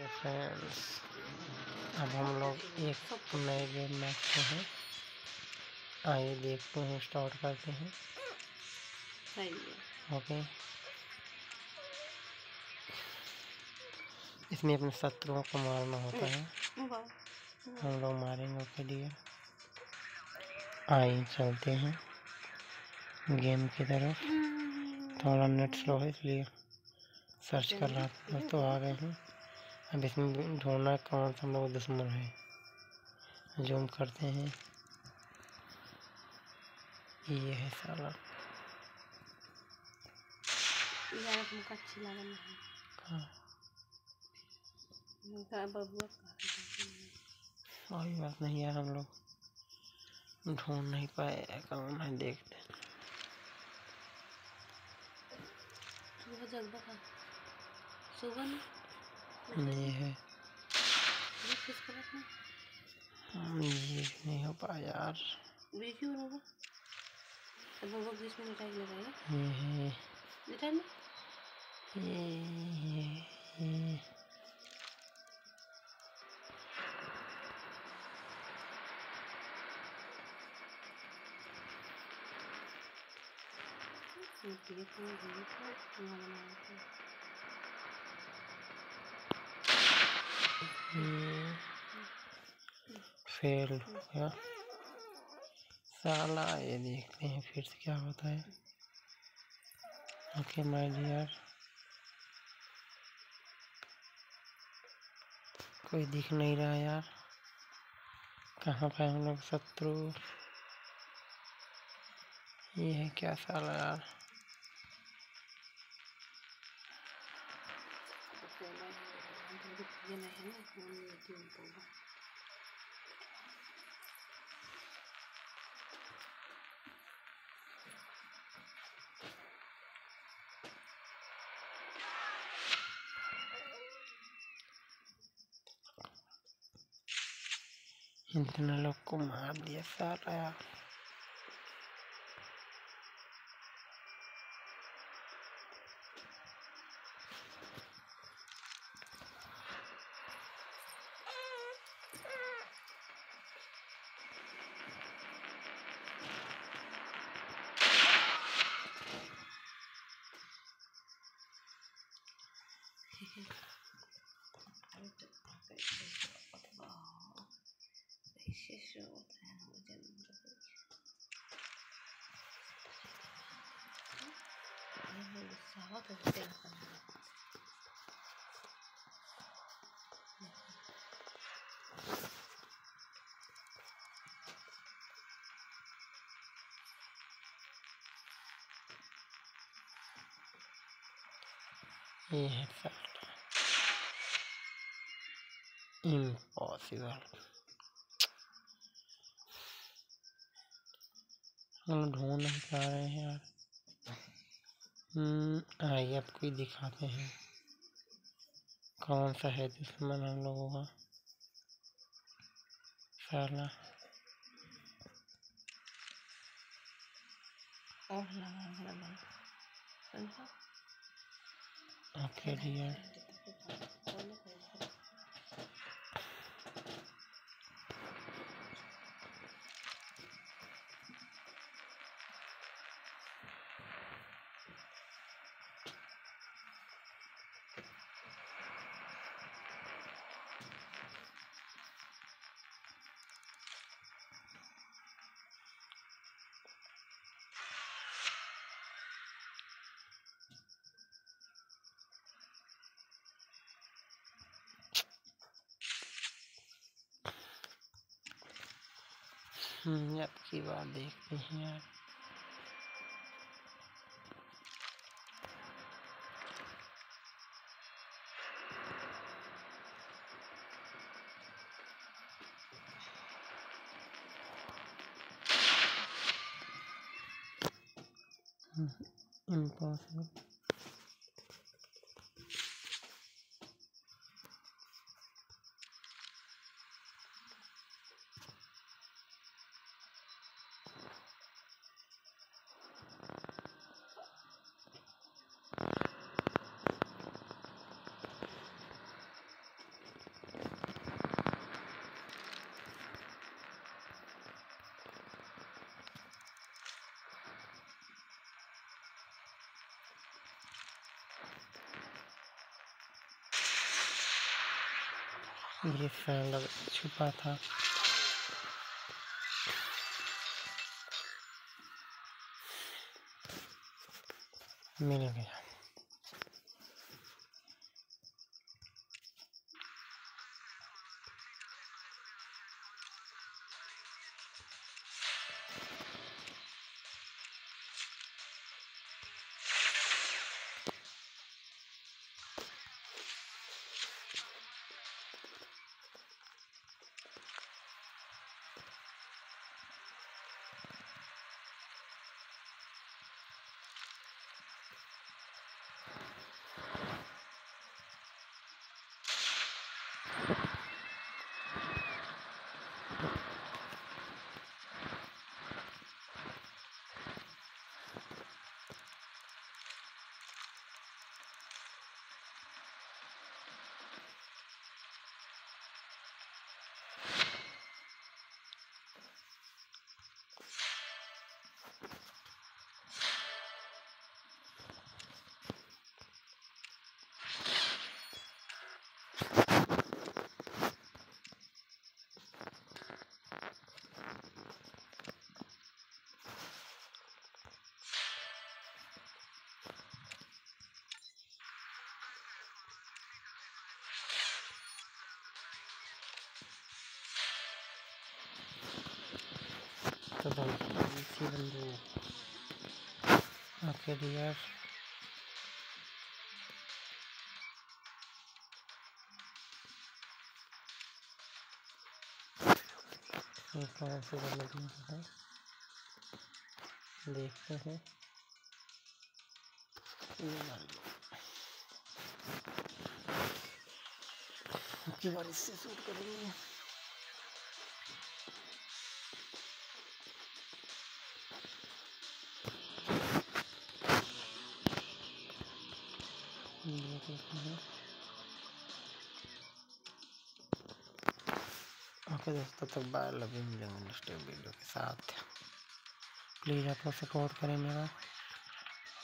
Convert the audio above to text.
Friends, अब हम लोग एक नए गेम में आते हैं। आइए देखते हैं, स्टार्ट करते हैं। ओके, इसमें अपने शत्रुओं को मारना होता है। हम लोग मारेंगे। ओके डियर, आइए चलते हैं गेम की तरफ। थोड़ा नेट स्लो है इसलिए सर्च कर रहा था, तो आ गए हैं। अब इसमें ढूंढना है कौन सा हम लोग दुश्मन है। जूम करते हैं, ये है साला। कोई बात नहीं यार, हम लोग ढूंढ नहीं पाए। कौन है देखते हैं। ये है, ये नहीं हो पाया यार। ये है, ये फेल हो गया साला। ये देखते हैं फिर से क्या होता है। ओके माय डियर, कोई दिख नहीं रहा यार। कहाँ पे हम लोग शत्रु? ये है क्या साला यार? इतने लोग को मार दिया साला यार। ये है साला इम्पॉसिबल। हम ढूंढ नहीं पा रहे हैं यार। आइए आपको दिखाते हैं कौन सा है दुश्मन हम लोगों का साला। ओके डियर, आपकी बात देखते हैं यार। इम्पॉसिबल। ये फैन छुपा था। मिल गया। तो इसी बंदू ओके डियर, कौन से है देखते हैं। की बार इससे शूट करेंगे। ओके दोस्तों, तक बाय, लव यू, मिलेंगे नेक्स्ट वीडियो के साथ। प्लीज़ आप लोग सपोर्ट करें मेरा।